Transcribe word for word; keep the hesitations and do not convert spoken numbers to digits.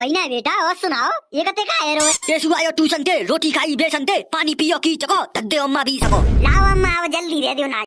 पहिना बेटा और सुनाओ ये कते का है रो। तेसु आयो ट्यूशन ते रोटी खाई बेसन ते पानी पियो की चको तद्दे अम्मा भी सको। लाओ अम्मा अब जल्दी दे दो ना।